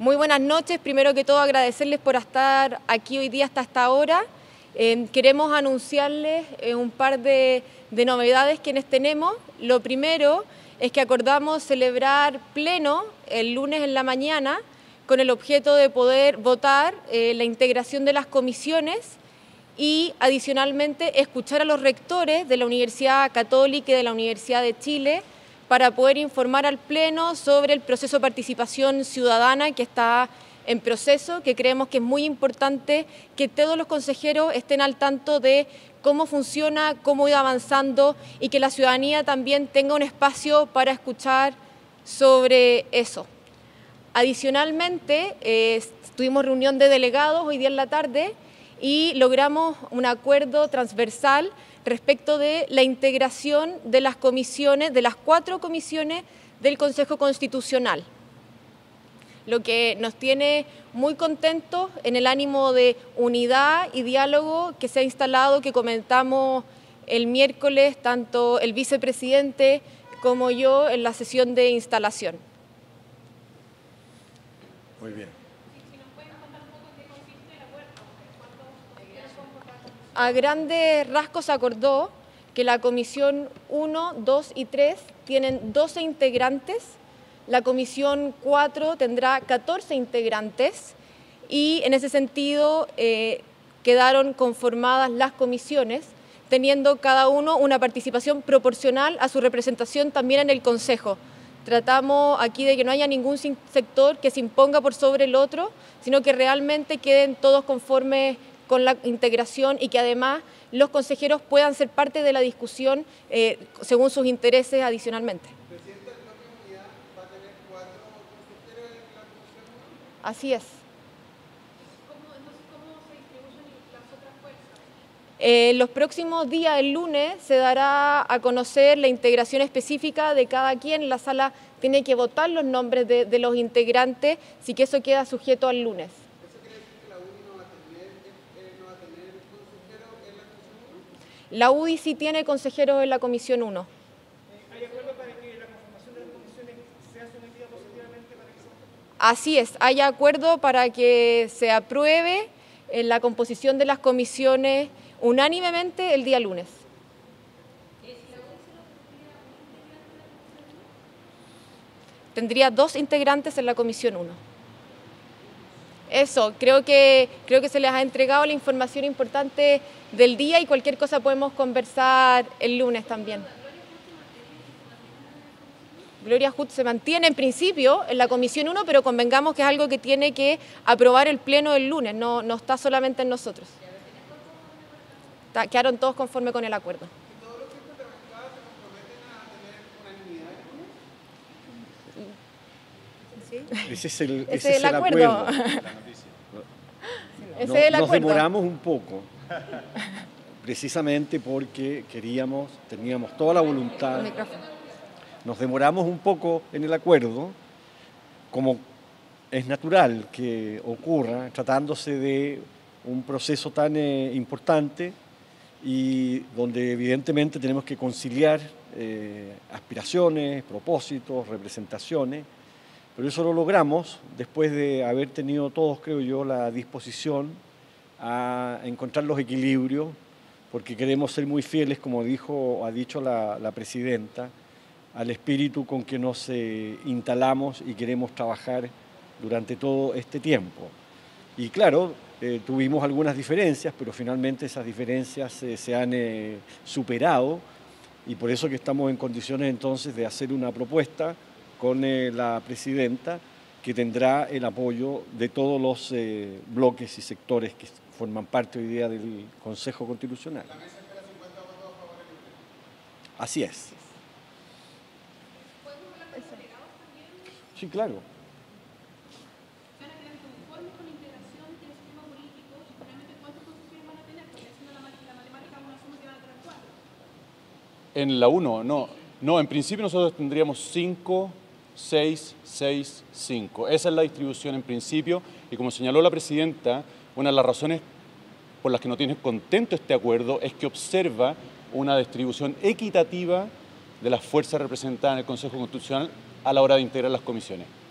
Muy buenas noches. Primero que todo, agradecerles por estar aquí hoy día hasta esta hora. Queremos anunciarles un par de novedades quienes tenemos. Lo primero es que acordamos celebrar pleno el lunes en la mañana con el objeto de poder votar la integración de las comisiones y adicionalmente escuchar a los rectores de la Universidad Católica y de la Universidad de Chile para poder informar al Pleno sobre el proceso de participación ciudadana que está en proceso, que creemos que es muy importante que todos los consejeros estén al tanto de cómo funciona, cómo ir avanzando y que la ciudadanía también tenga un espacio para escuchar sobre eso. Adicionalmente, tuvimos reunión de delegados hoy día en la tarde y logramos un acuerdo transversal respecto de la integración de las comisiones, de las 4 comisiones del Consejo Constitucional, lo que nos tiene muy contentos en el ánimo de unidad y diálogo que se ha instalado, que comentamos el miércoles, tanto el vicepresidente como yo en la sesión de instalación. Muy bien. A grandes rasgos se acordó que la Comisión 1, 2 y 3 tienen 12 integrantes, la Comisión 4 tendrá 14 integrantes y en ese sentido quedaron conformadas las comisiones, teniendo cada uno una participación proporcional a su representación también en el Consejo. Tratamos aquí de que no haya ningún sector que se imponga por sobre el otro, sino que realmente queden todos conformes con la integración y que además los consejeros puedan ser parte de la discusión según sus intereses adicionalmente. ¿Presidenta, el bloque de unidad va a tener 4 consejeros en la Comisión 1? Así es. ¿Cómo se distribuyen las otras fuerzas? Los próximos días, el lunes, se dará a conocer la integración específica de cada quien. La sala tiene que votar los nombres de los integrantes, así que eso queda sujeto al lunes. ¿Eso quiere decir que la UDI no va a tener consejeros en la Comisión 1? La UDI sí tiene consejeros en la Comisión 1. ¿Hay acuerdo para que la conformación de las comisiones sea sometida positivamente para que se vote? Así es, hay acuerdo para que se apruebe la composición de las comisiones unánimemente el día lunes. Tendría 2 integrantes en la Comisión 1. Eso, creo que se les ha entregado la información importante del día y cualquier cosa podemos conversar el lunes también. Gloria Hood se mantiene en principio en la Comisión 1, pero convengamos que es algo que tiene que aprobar el Pleno el lunes, no está solamente en nosotros. Quedaron todos conformes con el acuerdo. ¿Y todos los miembros de la bancada se comprometen a tener unanimidad? ¿Sí? Ese es el acuerdo. Ese es el Nos acuerdo. demoramos un poco, precisamente porque teníamos toda la voluntad. El micrófono. Nos demoramos un poco en el acuerdo, como es natural que ocurra, tratándose de un proceso tan importante y donde evidentemente tenemos que conciliar aspiraciones, propósitos, representaciones, pero eso lo logramos después de haber tenido todos, creo yo, la disposición a encontrar los equilibrios, porque queremos ser muy fieles, como ha dicho la presidenta, al espíritu con que nos instalamos y queremos trabajar durante todo este tiempo. Y claro, tuvimos algunas diferencias, pero finalmente esas diferencias se han superado y por eso que estamos en condiciones entonces de hacer una propuesta con la presidenta que tendrá el apoyo de todos los bloques y sectores que forman parte hoy día del Consejo Constitucional. ¿La mesa espera 50 votos a favor del libre? Así es. ¿Podemos hablar con los delegados también? Sí, claro. ¿Van a quedar conformes con la integración del sistema político y finalmente cuántos consejeros van a tener? Porque haciendo la matemática uno asume que van a tener 4. En la 1, no, en principio nosotros tendríamos 5, 6, 6, 5. Esa es la distribución en principio y como señaló la presidenta, una de las razones por las que no tiene contento este acuerdo es que observa una distribución equitativa de las fuerzas representadas en el Consejo Constitucional a la hora de integrar las comisiones.